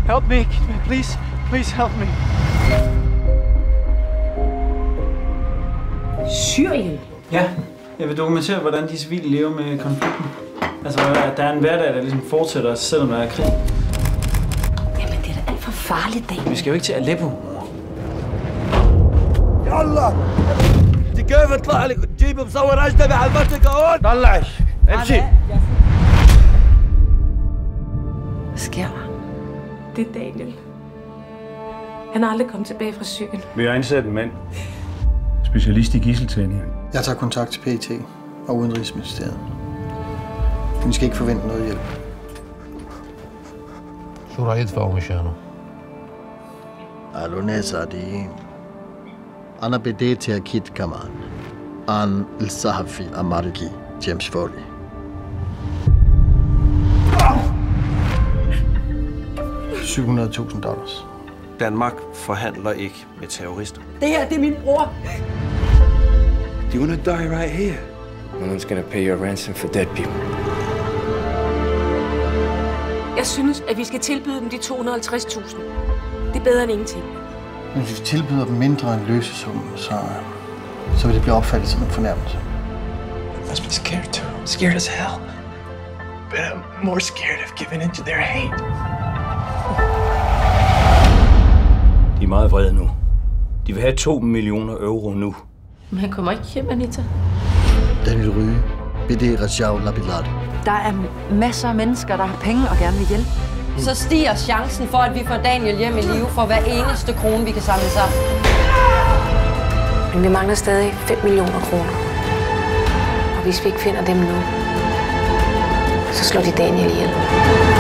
Help me, please. Please help me. Syrien? Ja, jeg vil dokumentere, hvordan de civile lever med konflikten. Altså, at der er en hverdag, der ligesom fortsætter, selvom der er krig. Jamen, det er da alt for farligt, Daniel. Vi skal jo ikke til Aleppo. يلا انت كيف اطلع لك تجيب مصور اجنبي على المنطقه هون طلعش امشي Hvad sker der? Det er Daniel. Han er aldrig kommet tilbage fra Syrien. Vi har indsat en mand. Specialist i gidseltagning. Jeg tager kontakt til PET og Udenrigsministeriet. Vi skal ikke forvente noget hjælp. شو راح يدفعوا مشانه؟ قالوا ناس عاديين. أنا بديت أكيد كمان عن الصحفي الأمريكي جيمس فولي. $700,000. Danmark forhandler ikke med terrorister. Det her, det er min bror. Do you want to die right here? No one's gonna pay your ransom for dead people. Jeg synes, at vi skal tilbyde dem de 250.000. Det er bedre end ingenting. Men hvis vi tilbyder dem mindre end løsesummen, så vil det blive opfattet som en fornærmelse. I must be scared too. Scared as hell. But I'm more scared of giving into their hate. De er meget vrede nu. De vil have 2 millioner euro nu. Men han kommer ikke hjem, Anita. Daniel Rye, BD Rajau Labilade. Der er masser af mennesker, der har penge og gerne vil hjælpe. Så stiger chancen for, at vi får Daniel hjem i live for hver eneste krone, vi kan samle sammen. Men vi mangler stadig 5 millioner kroner. Og hvis vi ikke finder dem nu, så slår de Daniel ihjel.